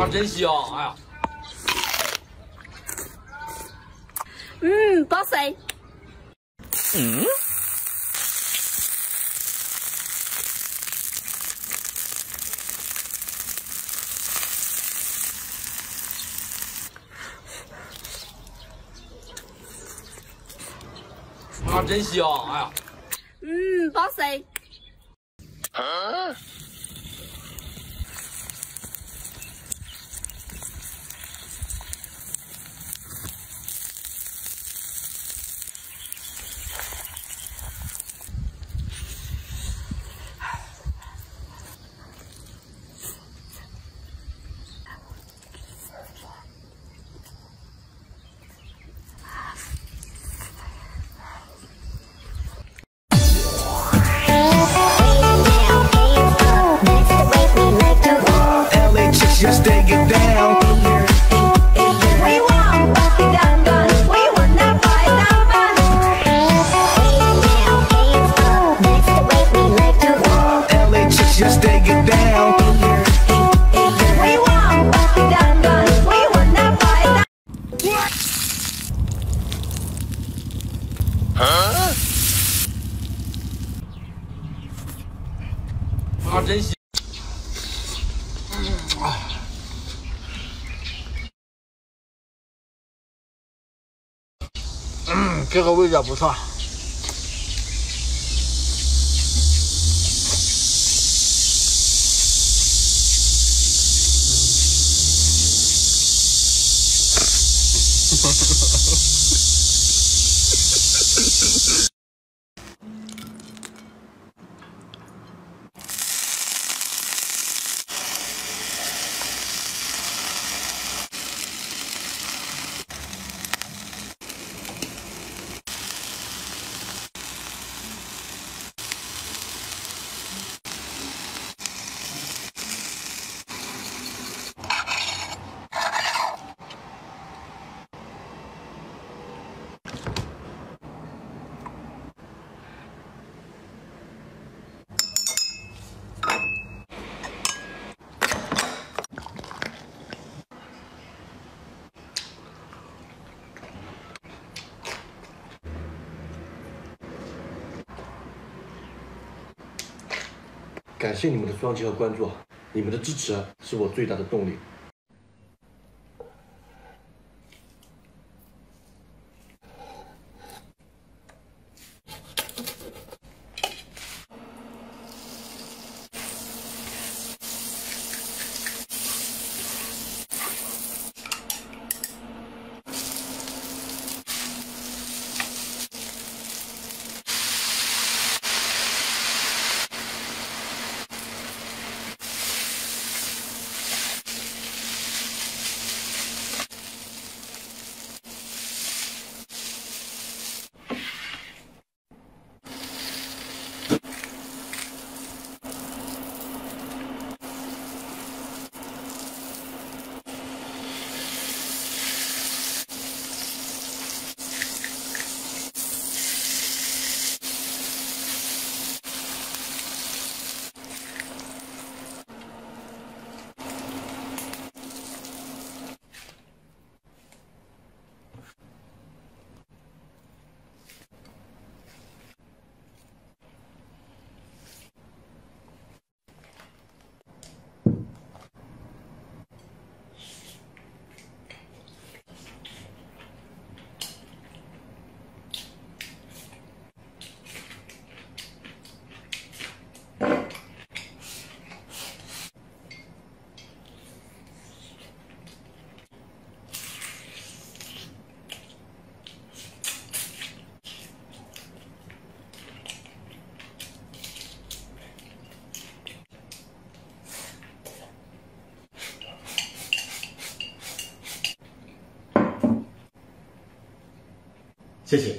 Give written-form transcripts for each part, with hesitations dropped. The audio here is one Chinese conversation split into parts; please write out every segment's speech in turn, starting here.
啊，真香！哎呀， 保水。 啊，真香！哎呀， 保水。 Just take it down. We want party down gun. We want that party down gun. That's the way we like to go. LA chicks just take it down. We want party down gun. We want that party down. Huh? 啊，真香！这个味道不错。 感谢你们的双击和关注，你们的支持是我最大的动力。谢谢。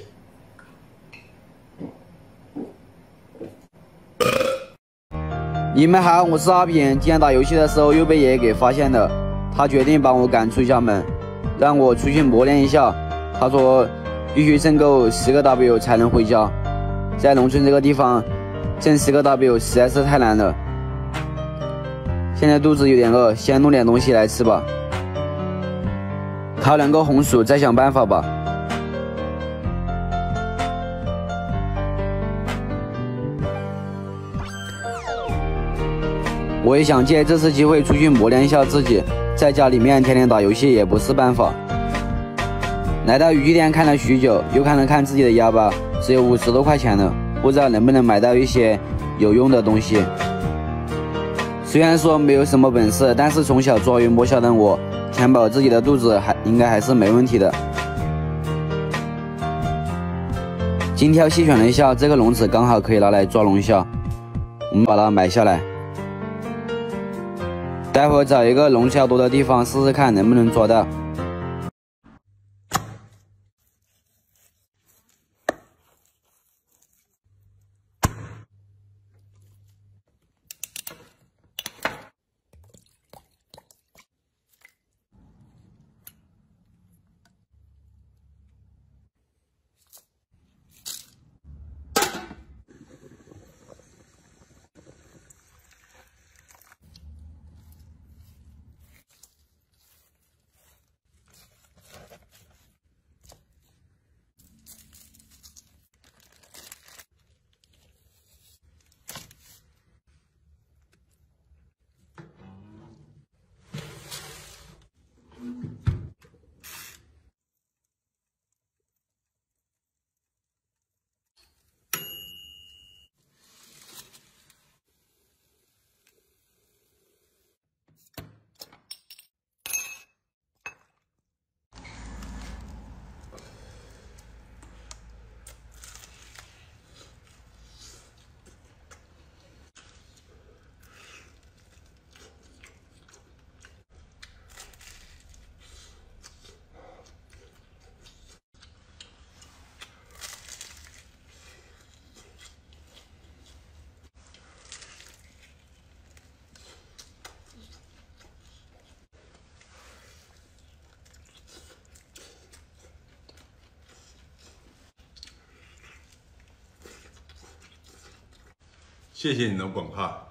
你们好，我是阿平。今天打游戏的时候又被爷爷给发现了，他决定把我赶出家门，让我出去磨练一下。他说必须挣够10个 W 才能回家，在农村这个地方挣10个 W 实在是太难了。 现在肚子有点饿，先弄点东西来吃吧。靠两个红薯，再想办法吧。我也想借这次机会出去磨练一下自己，在家里面天天打游戏也不是办法。来到渔具店看了许久，又看了看自己的腰包，只有50多块钱了，不知道能不能买到一些有用的东西。虽然说没有什么本事，但是从小抓鱼摸小的我，填饱自己的肚子应该还是没问题的。精挑细选了一下，这个笼子刚好可以拿来抓龙虾，我们把它买下来。待会儿找一个龙虾多的地方试试看能不能抓到。 谢谢你的观看。